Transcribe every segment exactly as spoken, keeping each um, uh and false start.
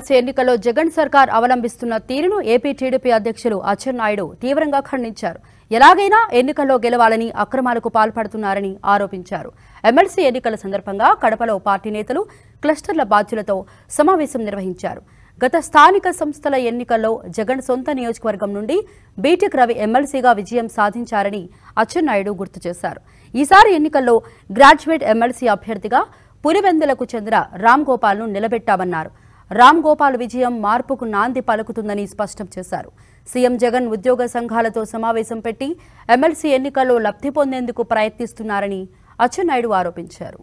MLC ఎన్నికల్లో జగన్ సర్కార్ అవలంబిస్తున్న తీరును ఏపీ టీడీపీ అధ్యక్షులు అచ్చెన్నాయుడు తీవ్రంగా ఖండించారు. ఎలాగైనా ఎన్నికల్లో గెలవాలని అక్రమాలకు పాల్పడుతున్నారని ఆరోపించారు. ఎమ్మెల్సీ ఎన్నికల సందర్భంగా కడపలో పార్టీ నేతలు క్లస్టర్ల బాధ్యులతో సమావేశం నిర్వహించారు. గత స్థానిక సంస్థల ఎన్నికల్లో జగన్ సొంత నియోజకవర్గం నుండి బీటెక్ రవి ఎమ్మెల్సీగా విజయం సాధించారని అచ్చెన్నాయుడు గుర్తు చేశారు. ఈసారి ఎన్నికల్లో గ్రాడ్యుయేట్ ఎమ్మెల్సీ అభ్యర్థిగా పులివెందులకు చెందిన రామ్ గోపాల్ను నిలబెట్టామన్నారు. రామ్ గోపాల్ విజయం మార్పుకు నాంది పలుకుతుందని స్పష్టం చేశారు. సీఎం జగన్ ఉద్యోగ సంఘాలతో సమావేశం పెట్టి ఎమ్మెల్సీ ఎన్నికల్లో లబ్ధి పొందేందుకు ప్రయత్నిస్తున్నారని అచ్చెన్నాయుడు ఆరోపించారు.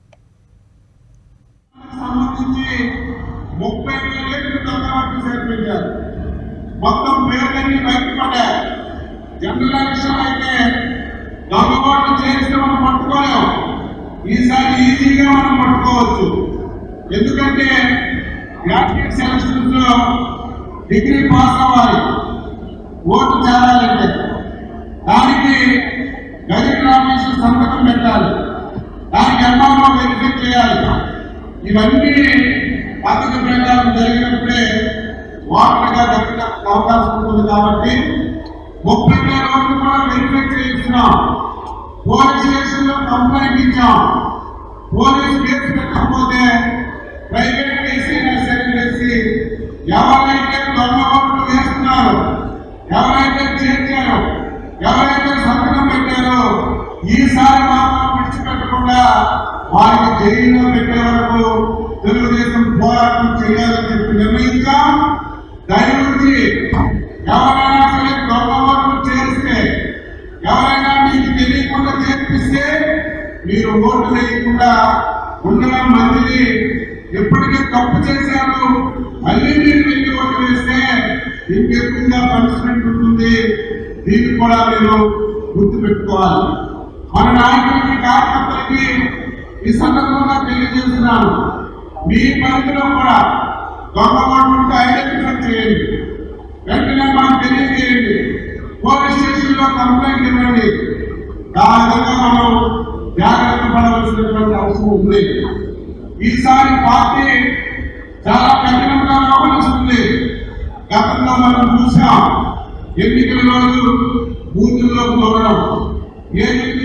ఈసారి ఈజీగా మనం పట్టుకోవచ్చు. ఎందుకంటే గ్రాడ్యుయేట్ సెలక్షన్స్ లో డిగ్రీ పాస్ అవ్వాలి, ఓటు చేరాలంటే దానికి గజెట్ ఆఫీసర్ సంతకం పెట్టాలి, దానికి ఎంఆర్ఓ వెరిఫై చేయాలి. ఇవన్నీ పద్ధతి ప్రకారం జరిగినప్పుడే ఓటర్గా దక్కిన అవకాశం ఉంటుంది. కాబట్టి ముప్పై రోజులు కూడా వెరిఫై చేయించినాం. పోలీస్ స్టేషన్ లో కంప్లైంట్ ఇచ్చాం. పోలీస్ కేసు పెట్టకపోతే ప్రైవేట్ కేసీ చేసి ఎవరైతే దొంగ ఓట్లు వేస్తున్నారో, ఎవరైతే చేర్చారో, ఎవరైతే సంతకం పెట్టారో ఈసారి మాత్రం విడిచిపెట్టకుండా వారికి జైల్లో పెట్టే వరకు తెలుగుదేశం పోరాటం చేయాలని చెప్పి నిర్ణయించాం. దాని గురించి ఎవరైనా సరే దొంగ ఓట్లు చేస్తే, ఎవరైనా మీకు తెలియకుండా చేర్పిస్తే మీరు ఓటు వేయకుండా ఉండడం మంచిది. ఎప్పటికీ తప్పు చేశారు, మళ్ళీ మీరు వెళ్ళి ఓటు వేస్తే ఇంకెక్కువగా పనిష్మెంట్ ఉంటుంది. దీన్ని కూడా మీరు గుర్తుపెట్టుకోవాలి. మన నాయకులకి, కార్యకర్తలకి ఈ సందర్భంగా తెలియజేస్తున్నాను, మీ పరిధిలో కూడా దొంగ ఓట్లు ఐడెంటిఫై చేయండి, వెంటనే మాకు తెలియజేయండి, పోలీస్ స్టేషన్ లో కంప్లైంట్ ఇవ్వండి. దాని విధంగా మనం జాగ్రత్త పడవలసినటువంటి అవసరం ఉంది. ఈసారి పార్టీ చాలా కఠినంగా వ్యవహరిస్తుంది. గతంలో మనం చూసాం, ఎన్నికల రోజు బూతుల్లోకి దూరడం, ఏ